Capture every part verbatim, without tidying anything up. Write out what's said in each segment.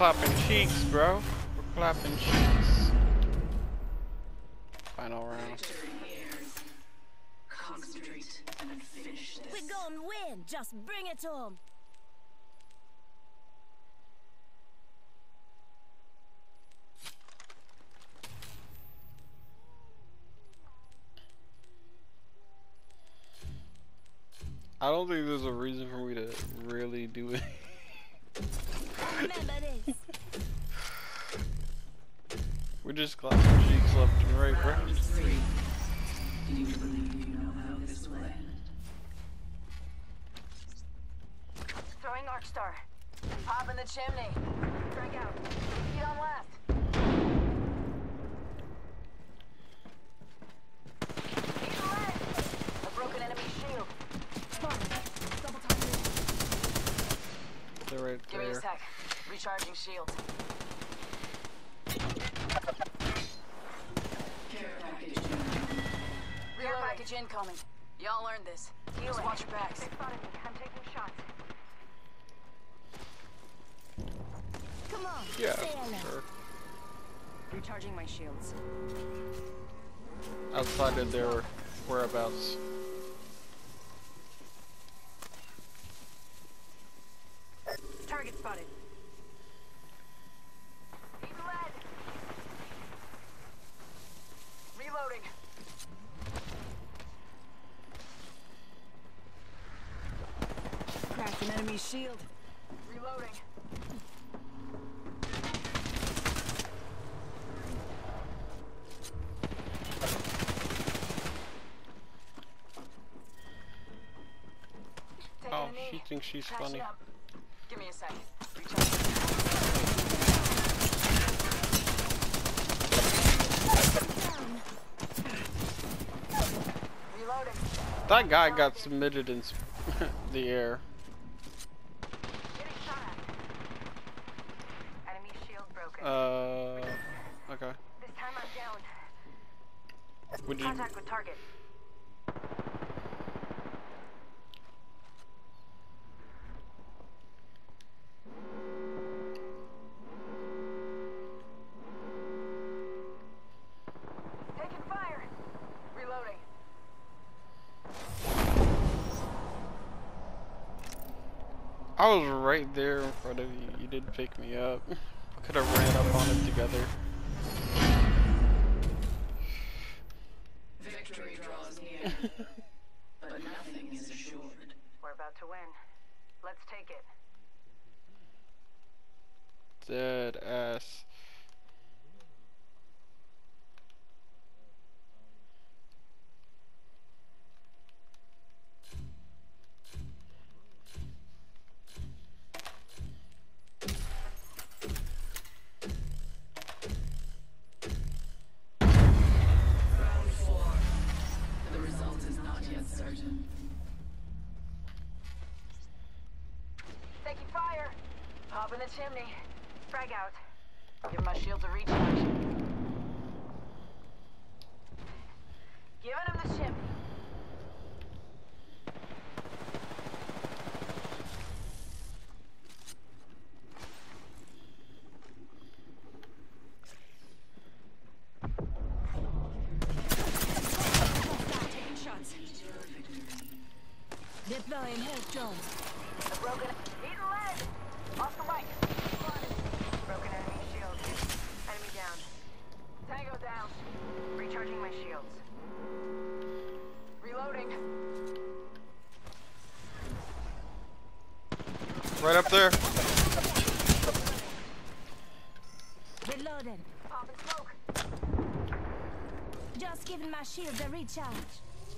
clapping cheeks, bro. We're clapping cheeks. Final round. Concentrate and finish this. We're gonna win. Just bring it home. I don't think there's a reason for me to really do it. Remember this. We're just clapping cheeks left and right, bro. Round three. Do you believe you know how this will end? Throwing Arc Star. Pop in the chimney. Drag out. Feet on left. He's red. A broken enemy shield. Double time. They're right Give me a there. sec. Recharging shield. Care package incoming. Rear package incoming. Y'all earned this. Just watch your backs. They spotted me. I'm taking shots. Come on. Yeah, say hello. sure. Recharging my shields. Outside of their whereabouts. Target spotted. He's led. Reloading. Cracked an enemy shield. Reloading. Taking Oh, a knee. she thinks she's Patching funny. up. Give me a sec. Recharging. Reloading. That guy got submitted in s- the air. Getting shot at. Enemy shield broken. Uh, okay. this time I'm down. Would you? Contact with target. Taking fire. Reloading. I was right there in front of you. You did pick me up. Could have ran up on it together. Victory draws near, but nothing is assured. We're about to win. Let's take it. Dead ass. Round four. The result is not yet certain. Taking fire. Pop in the chimney. Frag out. Give my shield a recharge. Giving him the chimney. Taking shots. Deploying health drone. The broken. He's led. Off the right. Broken enemy shield. Enemy down. Tango down. Recharging my shields. Reloading. Right up there. Reloaded. Popping smoke. Just giving my shield a recharge.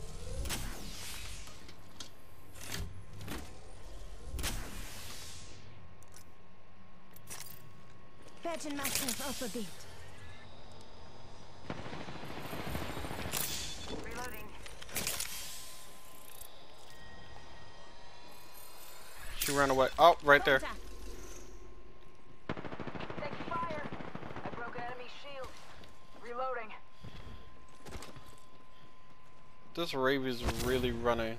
Patching myself up a bit. Reloading. She ran away. Oh, right there. Contact. Taking fire. I broke an enemy shield. Reloading. This rave is really running.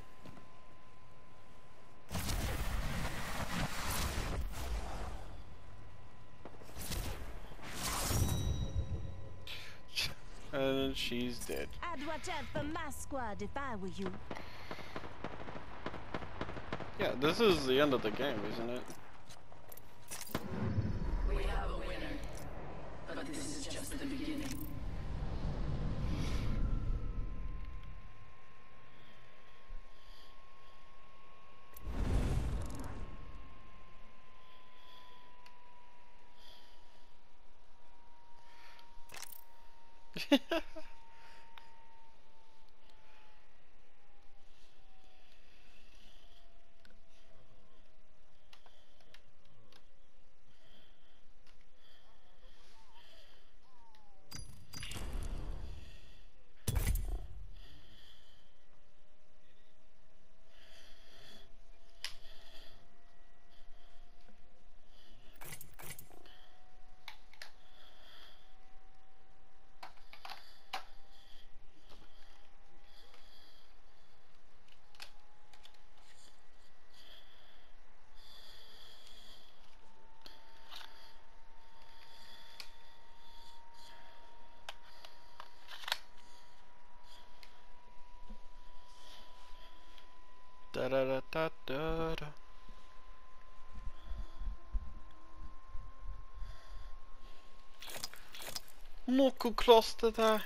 she's dead. I'd watch out for my squad if I were you. Yeah, this is the end of the game, isn't it? We have a winner, but this is just the beginning. Da da da da da da. Noe kloss det där.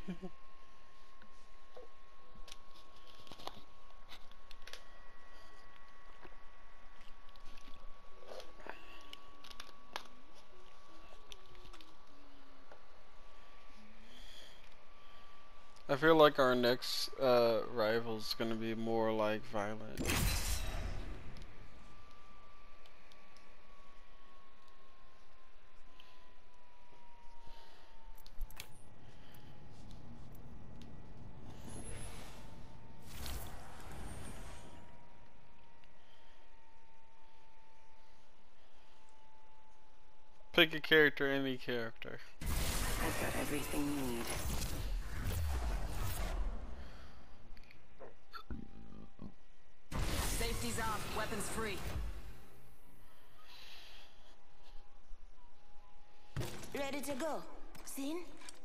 I feel like our next uh, rival's gonna be more like violent. Pick a character, any character. I've got everything you need. Safety's off, weapons free. Ready to go. Seen?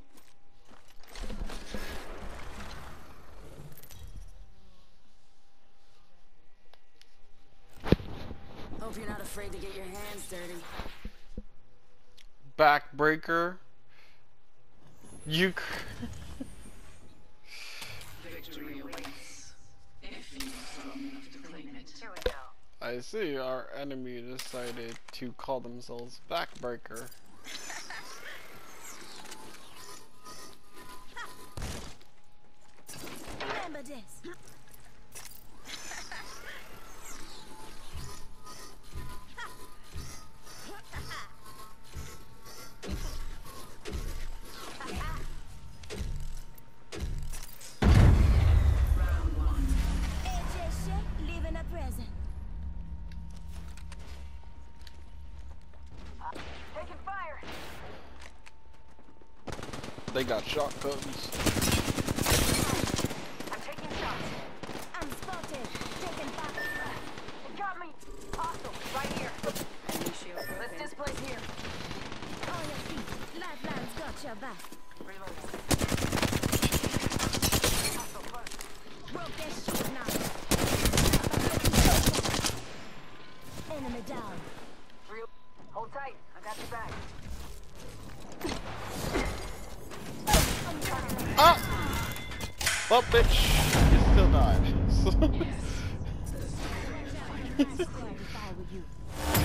Hope you're not afraid to get your hands dirty. Backbreaker. You. c- Victory awaits. If you're strong enough to claim it. Here we go. I see our enemy decided to call themselves Backbreaker. Remember this. Round one. A J Shea leaving a present. Taking fire. They got shotguns. I'm taking shots. I'm spotted. Taking back. It got me. Hostile. Right here. Enemy shield Let's broken. displace here. On your feet. Lifeline's got your back. Reload. Hostile close. Broke their shield now. Enemy down. Real. Hold tight. I got your back. Ah! Well, bitch, you still died. My squad if I were you.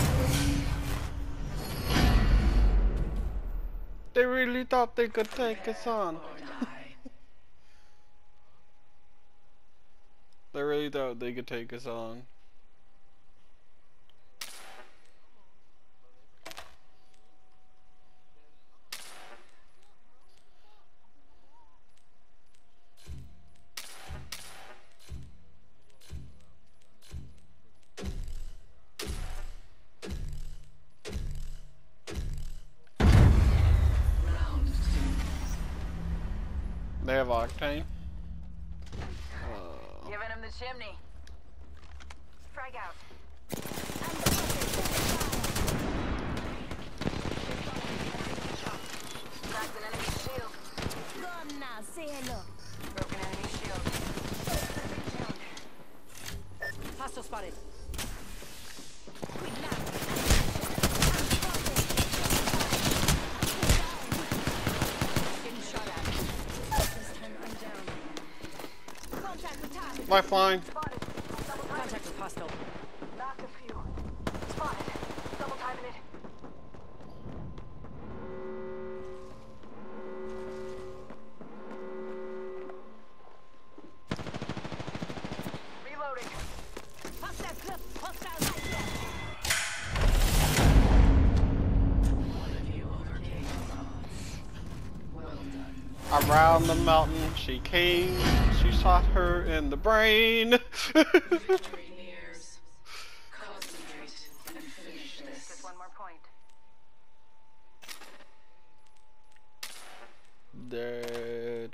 They really thought they could take us on. Or die. They really thought they could take us on. Round two. They have Octane. Uh, Giving him the chimney. Frag out. I'm spotted. Cracked an enemy shield. Gone now, Lifeline. Spotted. Double timing Contact with hostile. it. Knocked a few. Spotted. Double timing it. Reloading. Hostile clip. Hostile right here. One of you overcame the odds. Well done. Around the mountain she came. She shot her in the brain. Victory nears. Concentrate and finish this. Just one more point. Dead.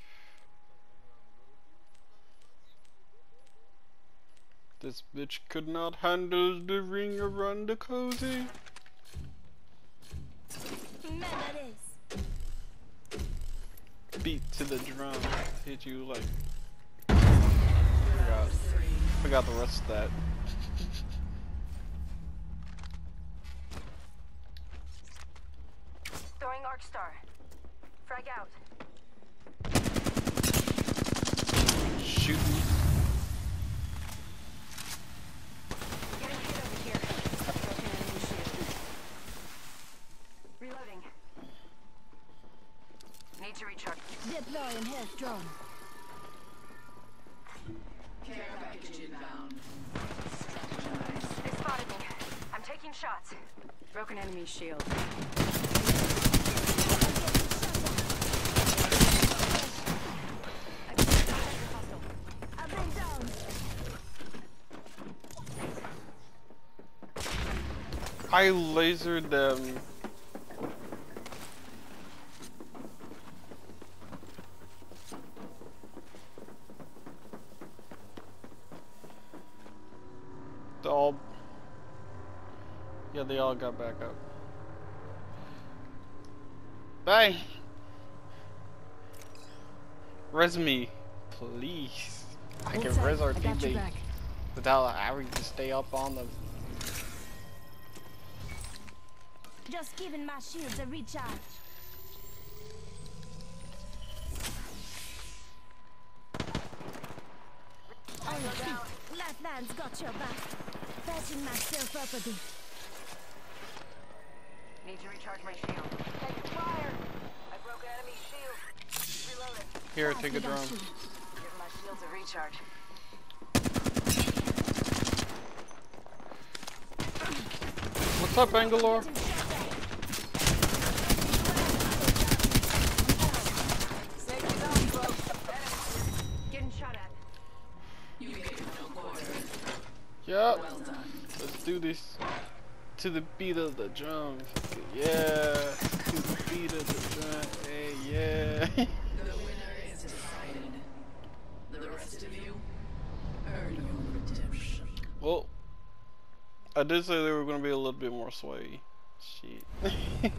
This bitch could not handle the ring around the cozy. Remember this. Beat to the drum. Hit you like. Forgot. Forgot the rest of that. Throwing Arc Star. Frag out. Shooting. Getting hit over here. Broken enemy shield. Reloading. Need to recharge. Deploying health drone. Care package inbound. Strategize. They spotted me. I'm taking shots. Broken enemy shield. I've been down. I lasered them. They all, yeah, they all got back up. Bye. Res me, please. I can Inside. res our I got your teammate back. without having to stay up on them. Just giving my shields a recharge. On your feet. Lifeline's got your back. Patching myself up a bit. Need to recharge my shield. Taking fire. I broke enemy shield. Reloading. Here, Pass take me a that drone. shield. Give my shields a recharge. What's up, Bangalore? Getting shot at. Safety zone, folks. Getting shot at. You gave no quarter. Yep. Well done. Let's do this to the beat of the drum. Yeah, to the beat of the drum. Hey, yeah. The winner is decided. The rest of you, earn your redemption. Well, I did say they were going to be a little bit more sway. Shit.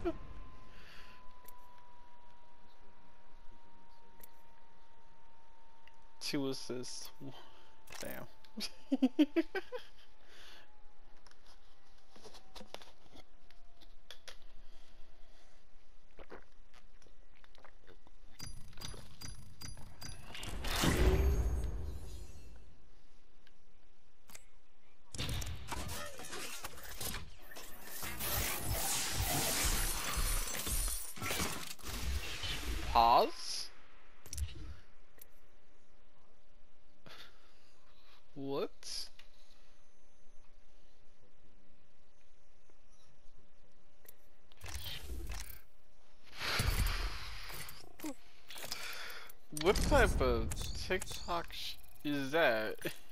Two assists. Damn. Pause? What? What type of TikTok sh is that?